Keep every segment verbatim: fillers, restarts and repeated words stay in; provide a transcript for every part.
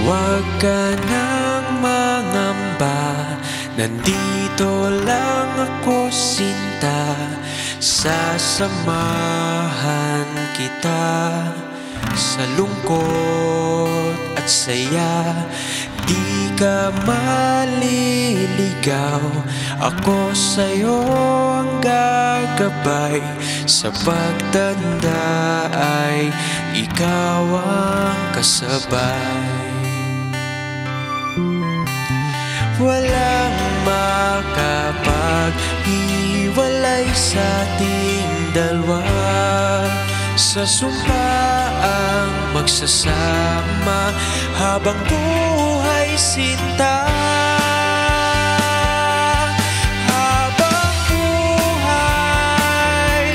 Huwag ka nang mangamba, nandito lang ako sinta. Sasamahan kita sa lungkot at saya. Di ka maliligaw, ako sa'yo ang gagabay. Sa pagtanda ay ikaw ang kasabay. Walang makapaghiwalay sa ating dalawa. Sa sumpaang magsasama habang buhay sinta. Habang buhay,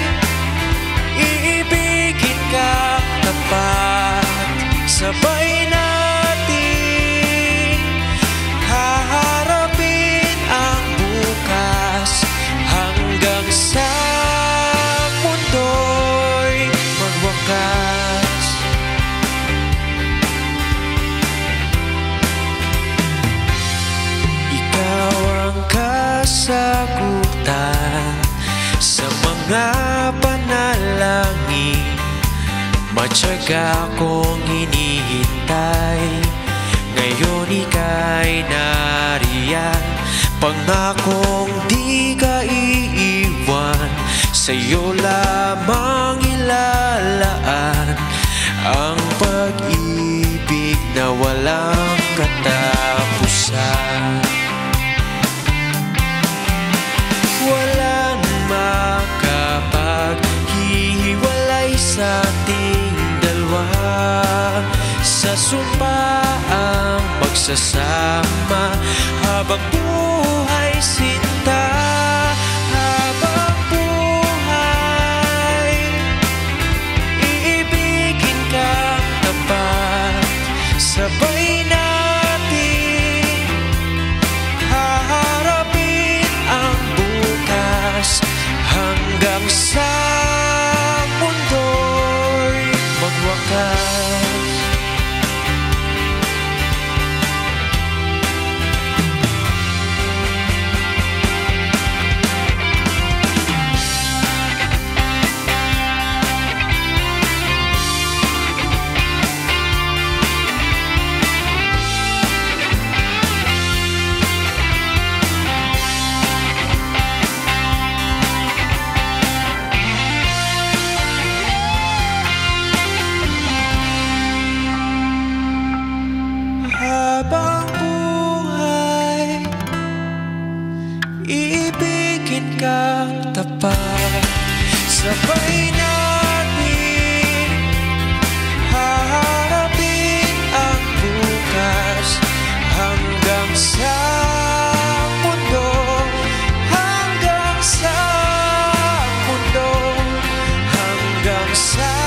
iibigin ka tapat. Sabay natin haharapin ang bukas hanggang sa mundo'y magwakas. Ikaw ang kasagutan sa mga panalangin. Matyaga kong hinihintay, ngayon ika'y nariyan. Pangakong di ka iiwan, sa'yo lamang ilalaan ang pag-ibig na walang katapusan. Walang makapaghiwalay sa ating dalawa. Sa sumpaang magsasama habang buhay sinta. Habang buhay, iibigin kang tapat. Sabay natin haharapin ang bukas hanggang sa mundo'y magwakas. Habang buhay, iibigin kang tapat. Sabay natin haharapin ang bukas hanggang sa mundo. Hanggang sa mundo, hanggang sa